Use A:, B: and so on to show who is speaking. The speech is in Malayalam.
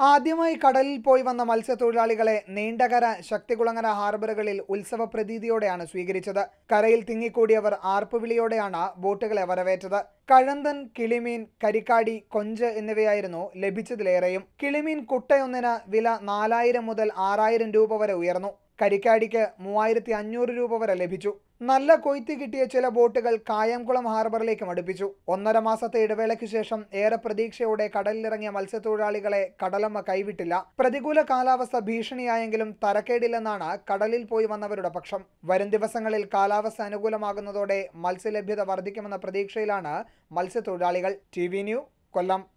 A: ആദ്യമായി കടലിൽ പോയി വന്ന മത്സ്യത്തൊഴിലാളികളെ നീണ്ടകര ശക്തികുളങ്ങര ഹാർബറുകളിൽ ഉത്സവ പ്രതീതിയോടെയാണ് സ്വീകരിച്ചത്. കരയിൽ തിങ്ങിക്കൂടിയവർ ആർപ്പുവിളിയോടെയാണ് ബോട്ടുകളെ വരവേറ്റത്. കഴന്തൻ, കിളിമീൻ, കരിക്കാടി, കൊഞ്ച് എന്നിവയായിരുന്നു ലഭിച്ചതിലേറെയും. കിളിമീൻ കുട്ടയൊന്നിന് വില 4000 മുതൽ 6000 രൂപ വരെ ഉയർന്നു. കരിക്കാടിക്ക് 3500 രൂപ വരെ ലഭിച്ചു. നല്ല കൊയ്ത്ത് കിട്ടിയ ചില ബോട്ടുകൾ കായംകുളം ഹാർബറിലേക്ക് അടുപ്പിച്ചു. 1.5 മാസത്തെ ഇടവേളയ്ക്ക് ശേഷം ഏറെ പ്രതീക്ഷയോടെ കടലിലിറങ്ങിയ മത്സ്യത്തൊഴിലാളികളെ കടലമ്മ കൈവിട്ടില്ല. പ്രതികൂല കാലാവസ്ഥ ഭീഷണിയായെങ്കിലും തരക്കേടില്ലെന്നാണ് കടലിൽ പോയി വന്നവരുടെ പക്ഷം. വരും ദിവസങ്ങളിൽ കാലാവസ്ഥ അനുകൂലമാകുന്നതോടെ മത്സ്യലഭ്യത വർദ്ധിക്കുമെന്ന പ്രതീക്ഷയിലാണ് മത്സ്യത്തൊഴിലാളികൾ. TV ന്യൂസ്, കൊല്ലം.